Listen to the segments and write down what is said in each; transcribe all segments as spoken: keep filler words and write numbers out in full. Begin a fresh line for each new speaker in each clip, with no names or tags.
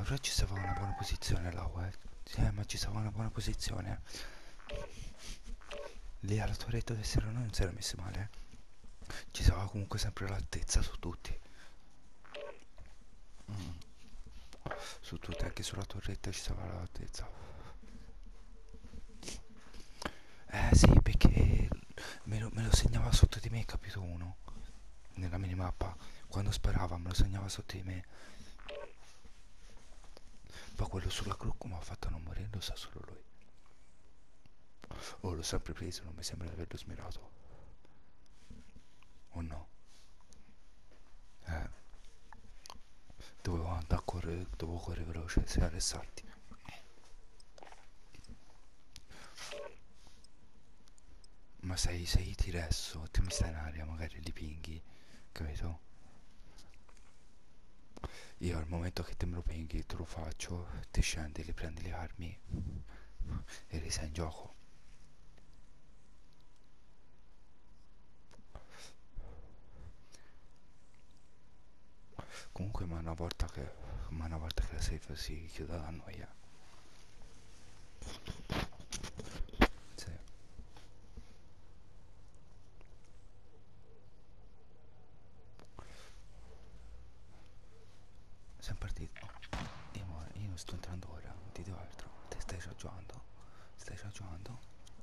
però ci stava una buona posizione là, eh. Sì, ma ci stava una buona posizione. Lì alla torretta destra noi non si era messo male, eh. Ci stava comunque sempre l'altezza su tutti. Mm. Su tutti, anche sulla torretta ci stava l'altezza. Eh sì, perché me lo, me lo segnava sotto di me, capito uno? Nella minimappa, quando sparava me lo segnava sotto di me. Ma quello sulla gru come ha fatto a non morire lo sa solo lui. Oh, l'ho sempre preso, non mi sembra di averlo smirato. O no? Eh, dovevo andare a correre, dovevo correre veloce, se arrestarti. Ma sei, sei diresso, te mi stai in aria, magari li pinghi, capito? Io al momento che te me lo pinghi, te lo faccio, ti scendi, li prendi le armi e li sei in gioco. Comunque, ma una volta che, ma una volta che la safe si chiude da noi, eh. Sì. Siamo partiti. Oh, io, io non sto entrando ora, non ti dico altro. Te stai già giocando? Stai già giocando?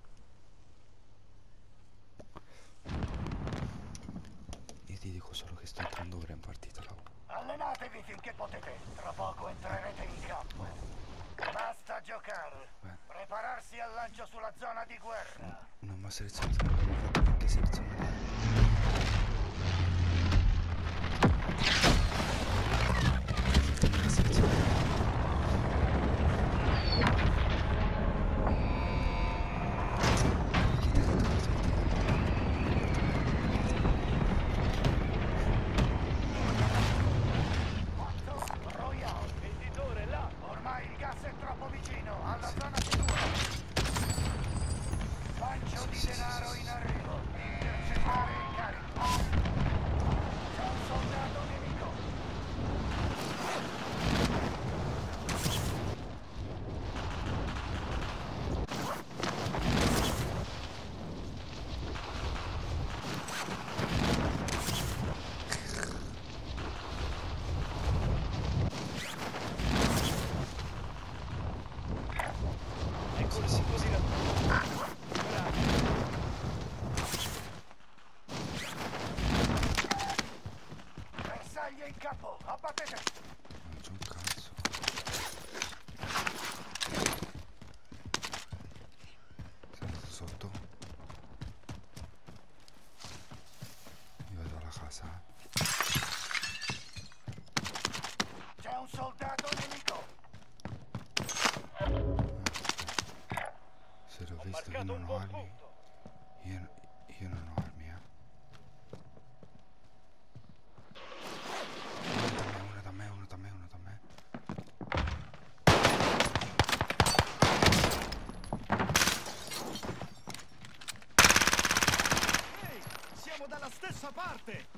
Io ti dico solo che sto entrando ora in partita là.
Allenatevi finché potete, tra poco entrerete in campo. Basta giocare.
Beh.
Prepararsi al lancio sulla zona di guerra.
Non mi ha selezionato, non mi ha fatto neanche selezionare.
Royale, venditore là. Ormai il gas è troppo vicino, alla zona sicura. Lancio di denaro in arrivo. Intercettare il carico. C'è un soldato nemico. Bersaglie in capo, abbattete.
Non c'è un cazzo. Salito sotto. Io vado alla casa.
C'è un soldato nemico.
Se l'ho visto, io non ho armi. Io, io non ho armi, eh. Una da me, una da me, una da me, una da me.
Ehi, siamo dalla stessa parte.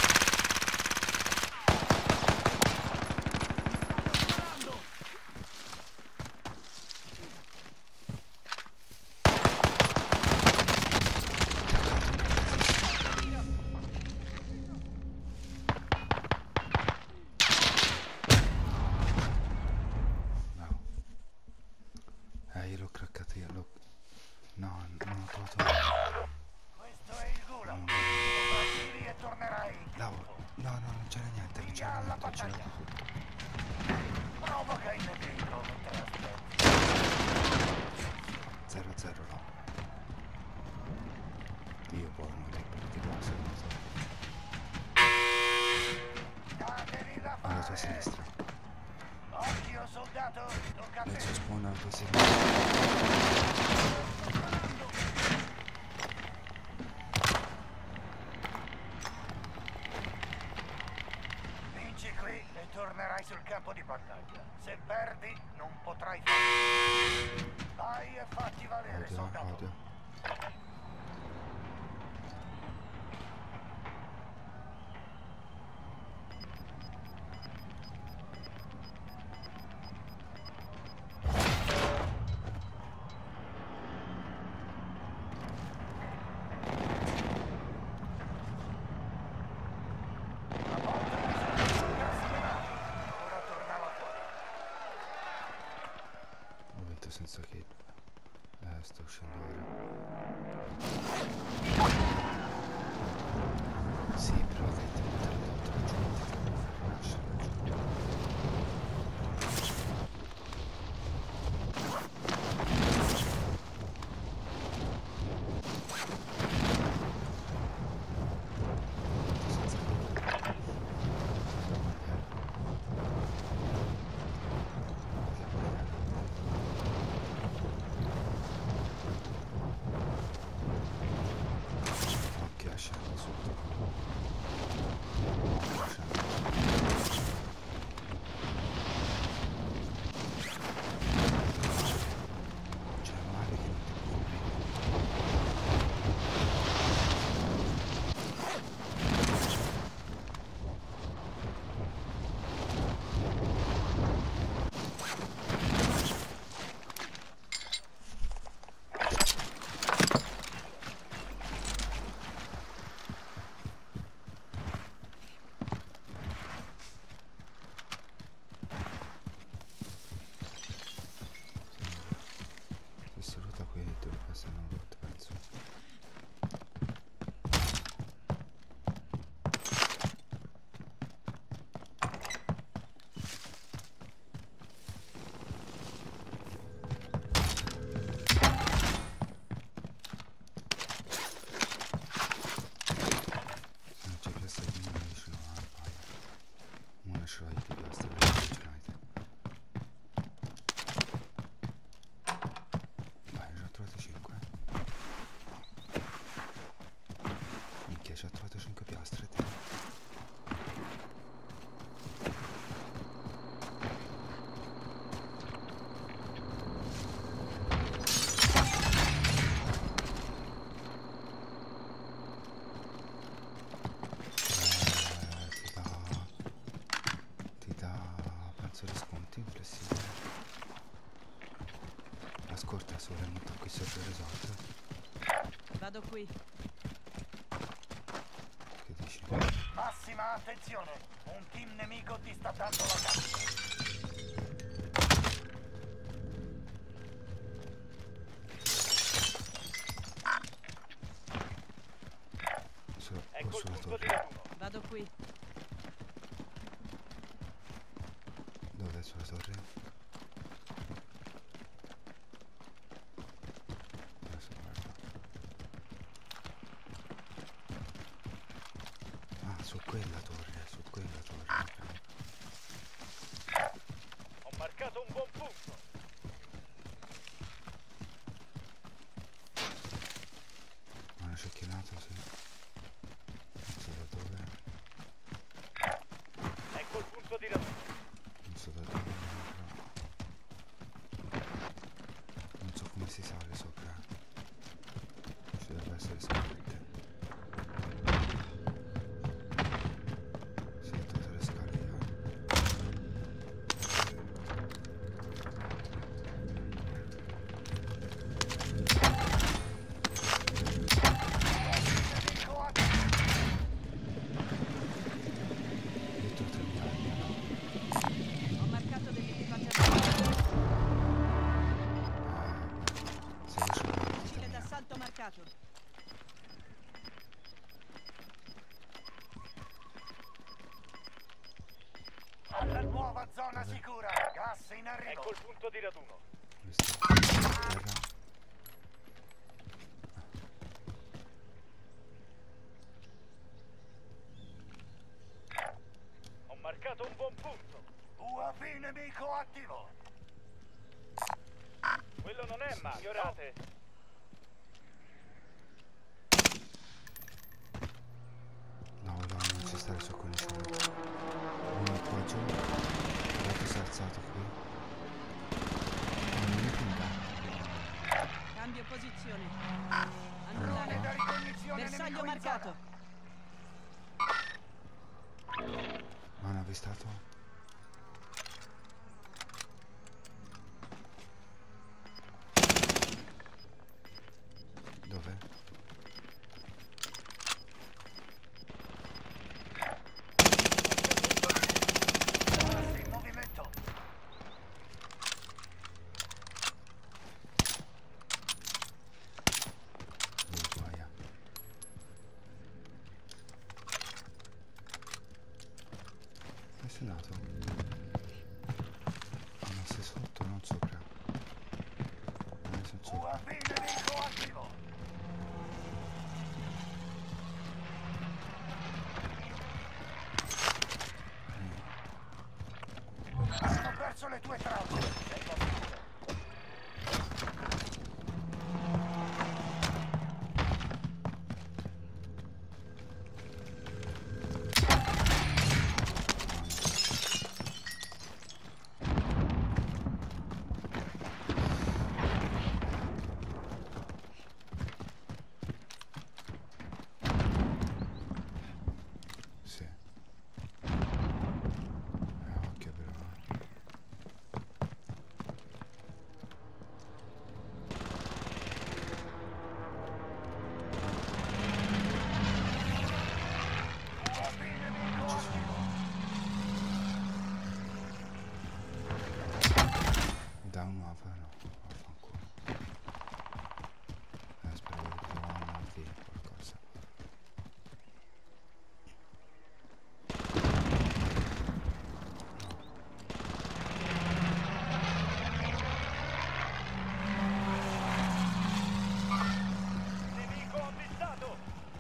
No. Eh, io l'ho craccato io, l'ho... No, non ho trovato...
Questo è il gulag. Sopravvivi e tornerai in
No,
campo.
no, no, non c'era niente, non
Via
c'era
alla
niente, ho girato
battaglia.
tutto.
Provoca il nemico mentre aspetti.
zero a zero no. Io poi non ti perdi quasi cosa.
Datevi da
Alla tua
fare.
sinistra.
Occhio soldato, tocca a
Nel
te.
suo spawn alla tua sinistra.
Vinci qui e tornerai sul campo di battaglia. Se perdi, non potrai fare. Vai e fatti valere,
Audio,
soldato.
audio. sto uscendo ora. Sì, però che ti mettere l'altro gente che non riesce a raggiungere. Senza che occhio a scendere sotto. Occhio a scendere. C'è male che non ti preoccupi. Si saluta qui e dove passano rotte, penso. Se non c'è piastra di nulla vicino alla palla. Una ce l'hai di piastra, due ce l'hai te. Vai, ne ho trovato cinque. Minchia, ci ho trovato cinque piastre te. Eh, ti dà... ti dà... penso risconti flessibile. Ascolta, se vorrei mettere qui sotto il resort.
Vado qui.
Che dici?
Massima attenzione! Un team nemico ti sta dando la caccia.
Su,
Ecco
o
il
sulla
punto di
torre.
raduno.
Vado qui.
Dov'è sulla torre? Adesso guarda. Ah, su quella torre, su quella torre.
Ho marcato un buon punto.
Una cecchinata, sì. Non so da dove.
Ecco il punto di raduno.
Non so da dove, però. Non so come si sale sopra. Ci dovrebbe essere scalette. Sì, tutte le scale io.
Nemico attivo.
Dietro tre miliardi, no?
Ho marcato dell'equipaggio.
Se riesco a fare
Missile
mia.
d'assalto marcato.
Alla nuova zona
Dove?
sicura. Gas in arrivo. Ecco il punto di raduno.
Visto? Terra.
Ho marcato un buon punto. U A V nemico attivo. Quello non è male. Ignorate.
No, no, non ci stare su quel cielo. Uno appoggio. L'altro si è alzato qui. Non mi pinga.
Cambio posizione.
Drone da
Annullare.
ricognizione
Bersaglio
nemico in
marcato.
zona.
Ma hanno avvistato? Dove?
Gas in movimento.
sotto, non sopra. Eh, sono sopra.
U A V nemico attivo. Hanno perso le tue tracce. Sei al sicuro.
Sì. Eh, occhio però.
U A V nemico attivo.
Da un nuovo, no. Vaffanculo. Eh, spero che trovano via qualcosa.
Nemico avvistato.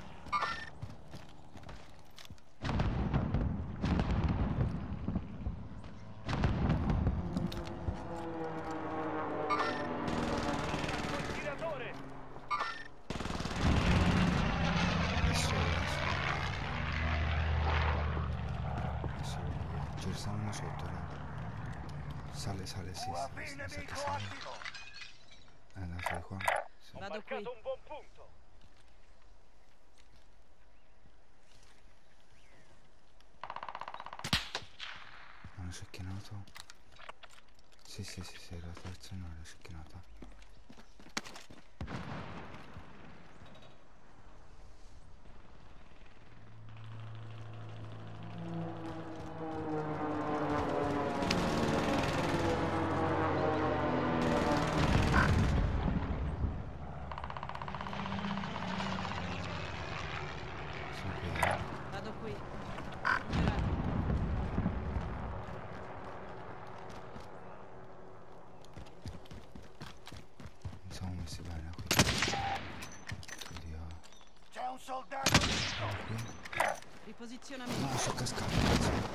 Tiratore.
Adesso, adesso, adesso, ci stanno sotto, no? Sale, sale, sì,
U A
sì,
V
sì, mi sa che
nemico
sale.
attivo.
È andato di qua. Sì.
Vado qui.
un buon punto.
Hanno cecchinato. Sì, sì, sì, sì, la terza non l'ho cecchinata. Sono qui, eh.
Vado qui. Ignorato.
Non siamo messi bene qui. Oddio.
C'è un soldato nemico.
Qui.
Riposizionamento.
No, sono cascato, cazzo.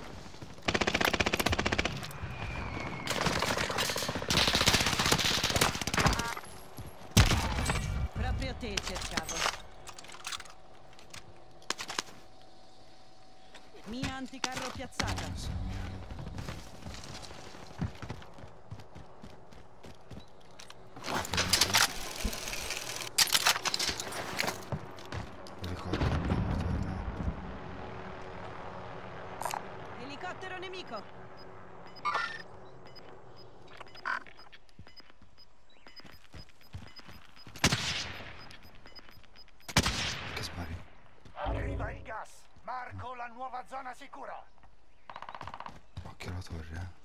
Proprio te cercavo. Mia anticarro piazzata.
Messa mia. Ricordo che dobbiamo tornare.
Elicottero nemico.
Che spari?
Arriva il gas. Marco la nuova zona sicura.
Occhio alla torre, eh.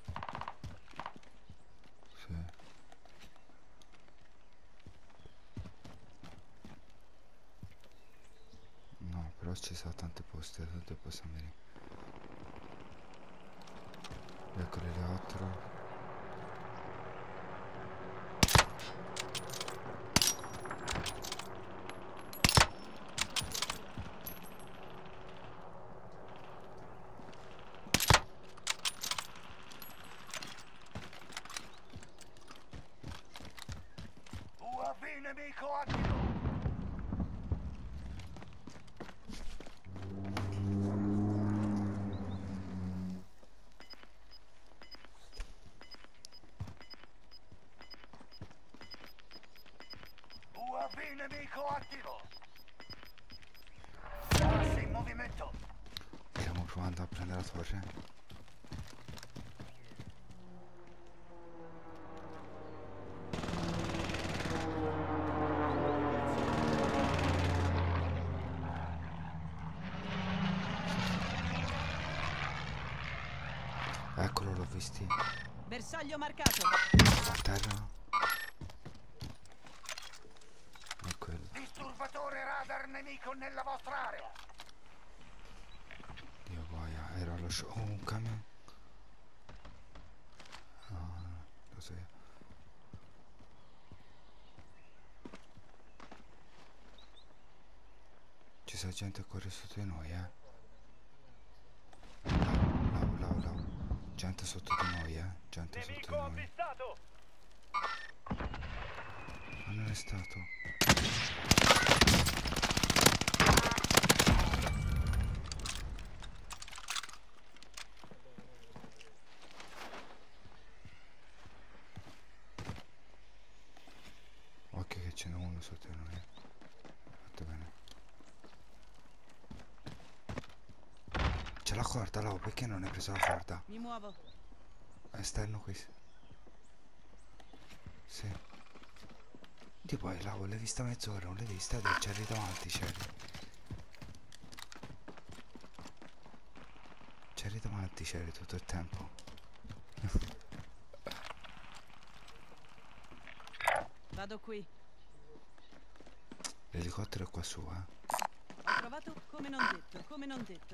Sì. No, però ci sono tante poste, tante possiamo venire. Ecco l'elicottero.
U A V nemico attivo. U A V nemico attivo. Gas in movimento.
Stiamo provando a prendere la torre. Eccolo, l'ho visti.
Bersaglio marcato.
A terra. È quello.
Disturbatore radar nemico nella vostra area.
Dio boia, era lo show. Oh, un camion. No, no, lo sa gente corre sotto di noi, eh. Lau, lau, lau, lau. Gente sotto di noi, eh. Gente sotto di noi. Ma non è stato. Occhio che ce n'è uno sotto di noi. Fatto bene. C'è la corda, Lau, perché non hai preso la corda?
Mi muovo.
Esterno qui. Sì. Ti poi, Lau, l'hai vista mezz'ora, non l'hai vista? C'eri davanti, c'eri. C'eri davanti, c'eri tutto il tempo.
Vado qui.
L'elicottero è qua su, eh.
Ho trovato come non detto, come non detto.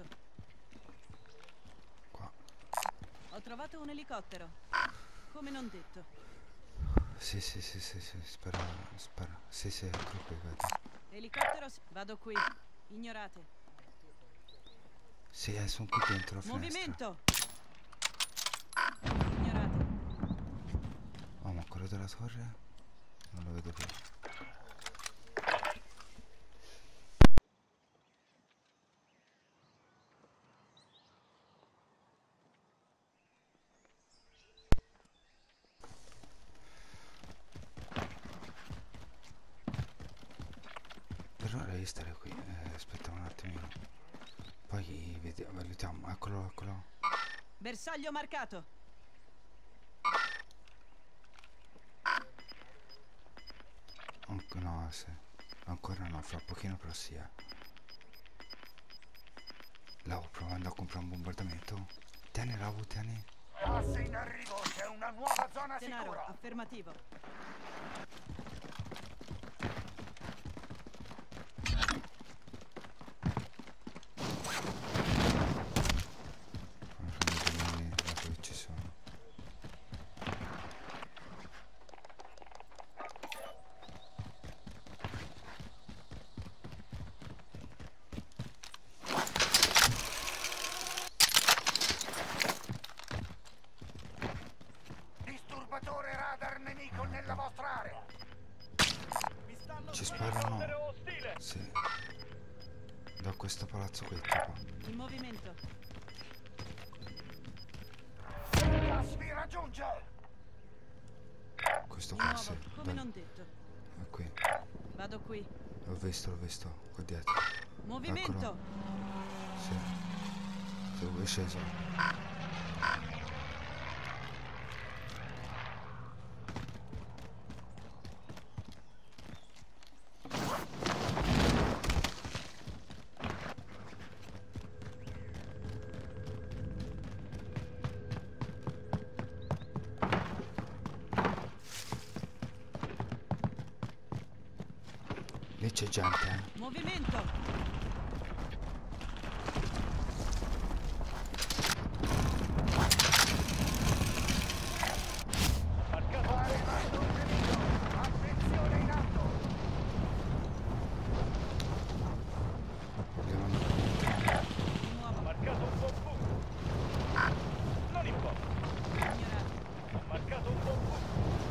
Qua.
Ho trovato un elicottero. Come non detto.
Sì, sì, sì, sì, sì, spera, spera. Sì, sì, eccolo qui, guarda.
Elicottero, s- vado qui. Ignorate.
Sì, eh, sono qui dentro la finestra.
Movimento. Ignorate.
Oh, ma quello della torre? Non lo vedo più. Per ora devi stare qui, eh, aspetta un attimino. Poi vediamo, valutiamo. Eccolo, eccolo.
Bersaglio marcato.
Anc- no, sì. Ancora no, fra pochino però sì, eh. Lau, provando a comprare un bombardamento. Tieni, Lau, tieni.
Gas in arrivo, c'è una nuova zona
Denaro,
sicura.
affermativo.
Fammi vedere da dove ci sono.
Disturbatore radar nemico nella vostra area.
Ci sparano. Sì. Da questo palazzo qui, tipo.
In movimento.
Gas vi raggiunge.
Questo
Mi
qua,
muovo,
sì.
come
Dai,
non detto.
è qui.
Vado qui.
L'ho visto, l'ho visto. Qua dietro.
Movimento.
Sì. Dove è sceso? Lì c'è gente, eh.
Movimento.
Arrivando un nemico. Attenzione in alto.
Devono...
Mi muovo.
Marcato un buon punto. Non importa.
Ignorate.
Ho marcato un buon punto.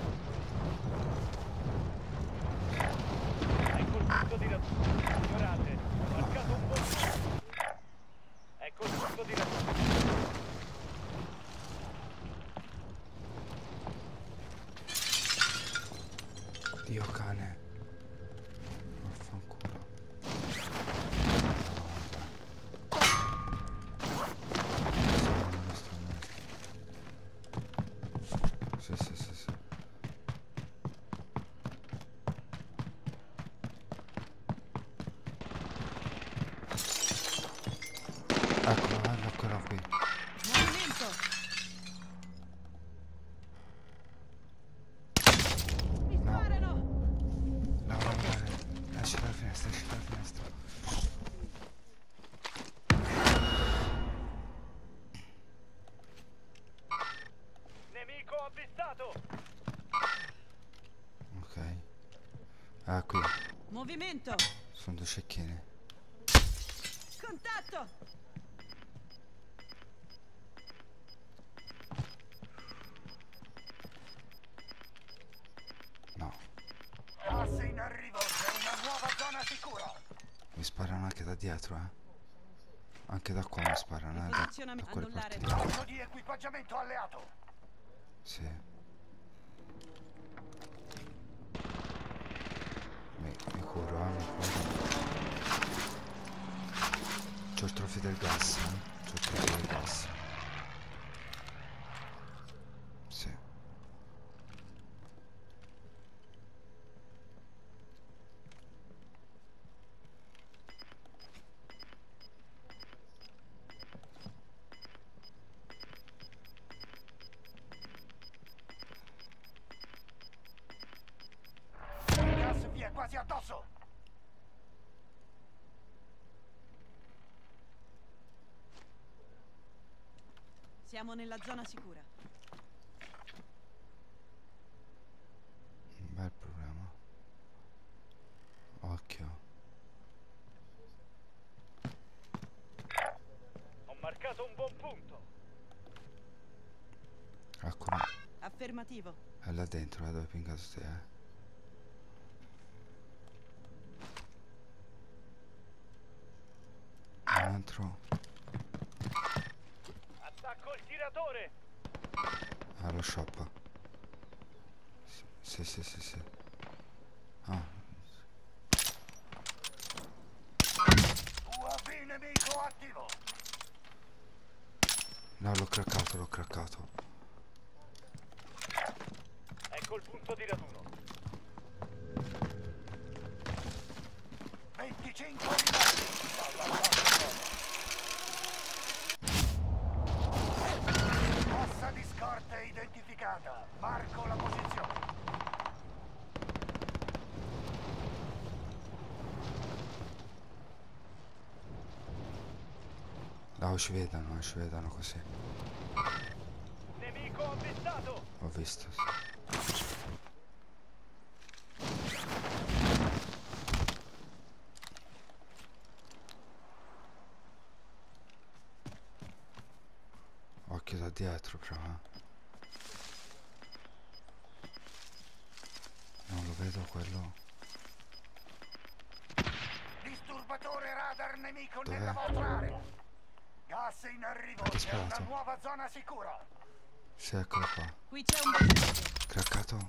Ecco il punto di raggiungimento. Ignorate. Ho marcato un buon punto. Ecco il punto di raggiungimento.
Dio cane. Vaffanculo. Sì, sì, sì, sì. Eccolo, eh, eccolo qui.
Movimento. Mi
No.
sparano.
No, no, no, esci dalla finestra, esci dalla finestra.
Nemico avvistato.
Ok. Ah, qui.
Movimento.
Sono due cecchine.
Contatto!
No,
Gas in arrivo, c'è una nuova zona sicura.
mi sparano anche da dietro, eh. Anche da qua mi sparano, eh. Da,
Riposizionamento,
da quelle
annullare.
parti là.
Punto di equipaggiamento alleato.
Sì. Mi, mi curo, eh, mi curo. C'ho il trofeo del gas, eh. C'ho il trofeo del gas. Sì.
Il gas vi è quasi addosso.
Siamo nella zona sicura.
Un bel problema. Occhio.
Ho marcato un buon punto.
Eccolo.
Affermativo.
È là dentro, là dove hai pingato te, eh. Un altro.
Attacco il tiratore.
Ah, lo shop. Sì, sì, sì, sì. Ah,
U A V nemico attivo.
no, l'ho craccato, l'ho craccato.
Ecco il punto di raduno.
venticinque rimasti dalla zona. Massa di scorte identificata. Marco la posizione.
No, ci vedono, ci vedono così.
Nemico avvistato.
Ho visto, sì. Occhio da dietro, però, eh. Non lo vedo quello.
Disturbatore radar nemico
Dov'è?
nella vostra area. Gas in arrivo,
Ha
c'è una
disparato.
nuova zona sicura.
Sì, eccolo qua.
Qui c'è un bersaglio.
Craccato.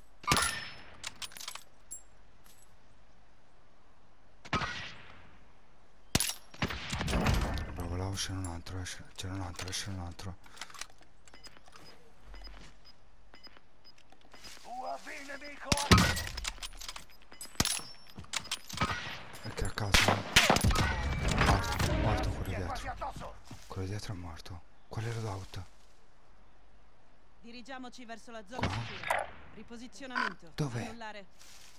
Bravo, là c'era un altro, esce- c'era un altro, c'era un altro.
U A V nemico attivo.
È craccato. eh. Morto, morto quello
Vi è quasi
dietro.
addosso.
Quello dietro è morto. Qual era l'auto?
Dirigiamoci verso la zona
Qua?
sicura. Riposizionamento.
Dov'è?
Annullare.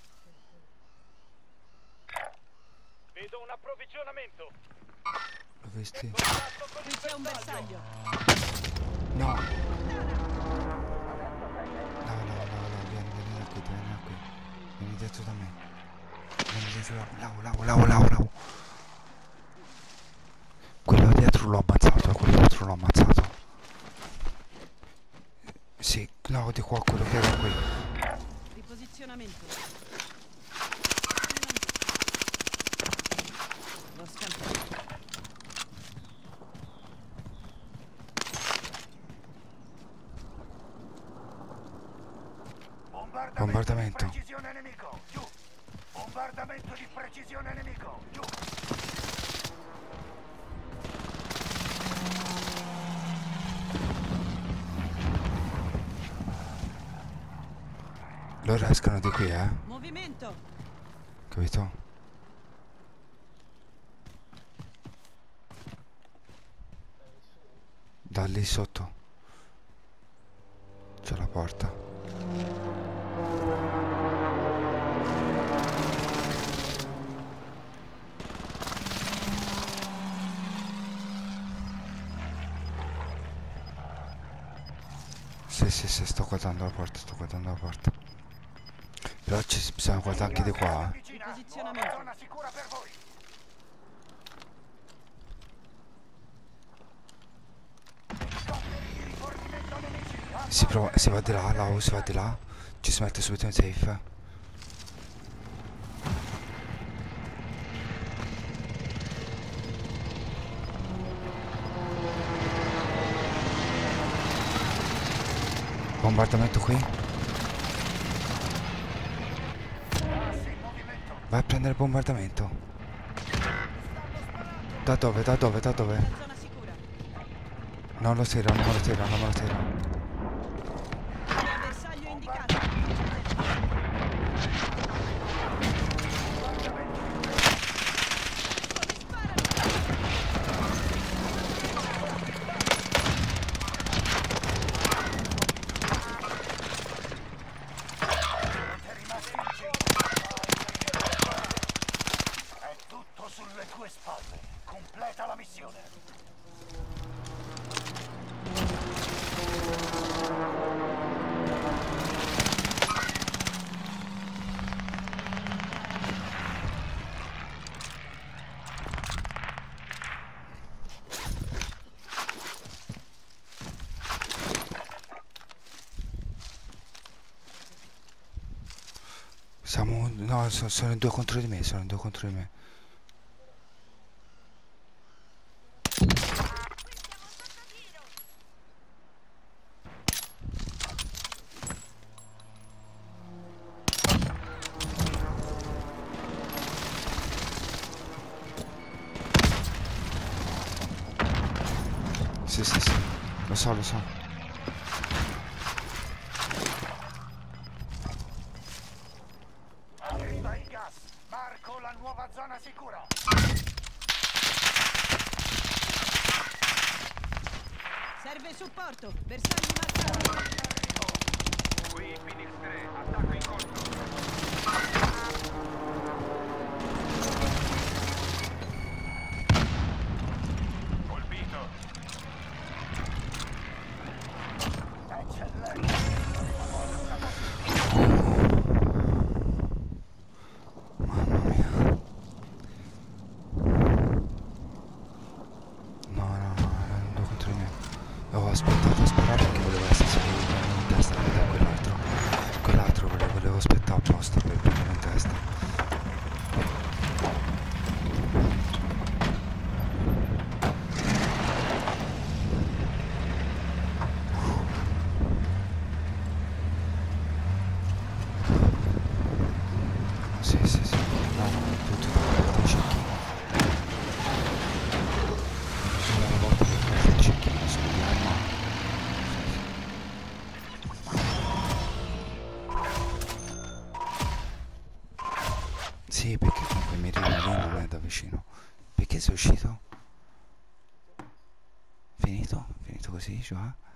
Vedo un approvvigionamento.
L'ho visti?
Contatto con
Qui
il
c'è un
bersaglio.
bersaglio.
No! No, no, no, no, vieni, vieni da qui, vieni da qui. Vieni dietro da me. Vieni dietro da me. Lau, lau, lau, lau, lau. Quello dietro l'ho ammazzato, quello dietro l'ho ammazzato. Sì, no, di qua, quello che era qui.
Riposizionamento. Lo scampo.
Bombardamento,
Bombardamento.
di precisione nemico. Giù. Bombardamento di precisione nemico. Giù.
Loro escono di qui, eh?
Movimento.
Capito? Da lì sotto. C'è la porta. Sì, sì, sì, sto guardando la porta, sto guardando la porta. Però ci bisogna guardare anche di qua, eh.
Vicina.
Riposizionamento.
Nuova zona sicura per voi.
Si prova, si va di là, là, o si va di là. Ci si mette subito in safe. Bombardamento qui. Vai a prendere il bombardamento. Da dove, da dove, da dove?
La zona sicura.
Non lo tiro, non me lo tiro, non me lo tiro.
Bersaglio indicato.
È tutto sulle tue spalle. Completa la missione.
Siamo... no, so- sono in due contro di me, sono in due contro di me. Sì, sì, sì, lo so, lo so.
Arriva il gas. Marco la nuova zona sicura.
Serve supporto. Bersaglio marcato.
Qui Phoenix tre, attacco in corso. Colpito.
Eccellente.
Mamma mia. No, no, no, erano due contro di me. Ho aspettato a sparare perché volevo essere sicuro di prendere in testa da quell'altro. Quell'altro volevo, volevo aspettare apposta per prendere in testa. Sì, sì, sì. No, no, tutti davanti ai cecchini. Una volta che fai il cecchino su di arma. Sì, perché comunque mi arriva lì non è da vicino. Perché sei uscito? Finito? Finito così, cioè?